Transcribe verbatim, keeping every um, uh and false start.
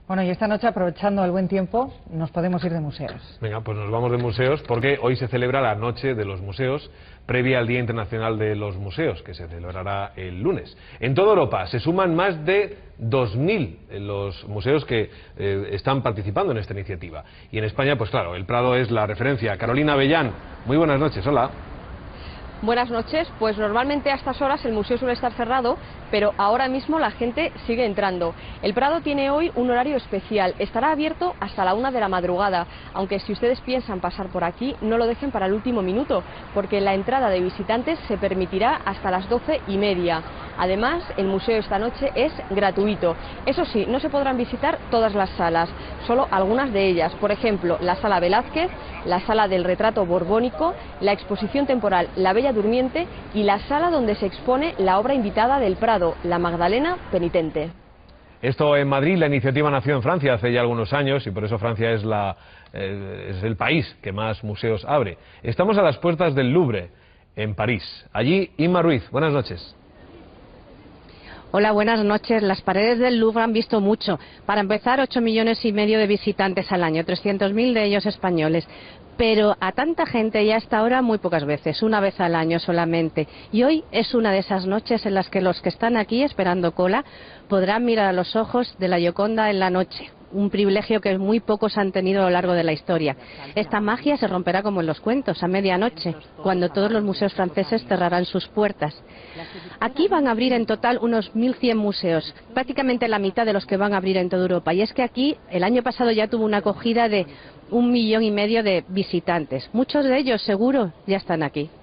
Bueno, y esta noche, aprovechando el buen tiempo, nos podemos ir de museos. Venga, pues nos vamos de museos porque hoy se celebra la Noche de los Museos, previa al Día Internacional de los Museos, que se celebrará el lunes. En toda Europa se suman más de dos mil los museos que eh, están participando en esta iniciativa. Y en España, pues claro, el Prado es la referencia. Carolina Avellán, muy buenas noches, hola. Buenas noches, pues normalmente a estas horas el museo suele estar cerrado, pero ahora mismo la gente sigue entrando. El Prado tiene hoy un horario especial, estará abierto hasta la una de la madrugada, aunque si ustedes piensan pasar por aquí, no lo dejen para el último minuto, porque la entrada de visitantes se permitirá hasta las doce y media. Además, el museo esta noche es gratuito. Eso sí, no se podrán visitar todas las salas, solo algunas de ellas. Por ejemplo, la Sala Velázquez, la Sala del Retrato Borbónico, la exposición temporal La Bella Durmiente y la sala donde se expone la obra invitada del Prado, La Magdalena Penitente. Esto en Madrid, la iniciativa nació en Francia hace ya algunos años y por eso Francia es, la, eh, es el país que más museos abre. Estamos a las puertas del Louvre, en París. Allí, Inma Ruiz, buenas noches. Hola, buenas noches. Las paredes del Louvre han visto mucho. Para empezar, ocho millones y medio de visitantes al año, trescientos mil de ellos españoles. Pero a tanta gente ya hasta ahora muy pocas veces, una vez al año solamente. Y hoy es una de esas noches en las que los que están aquí esperando cola podrán mirar a los ojos de la Gioconda en la noche. Un privilegio que muy pocos han tenido a lo largo de la historia. Esta magia se romperá como en los cuentos, a medianoche, cuando todos los museos franceses cerrarán sus puertas. Aquí van a abrir en total unos mil cien museos, prácticamente la mitad de los que van a abrir en toda Europa. Y es que aquí, el año pasado ya tuvo una acogida de un millón y medio de visitantes. Muchos de ellos, seguro, ya están aquí.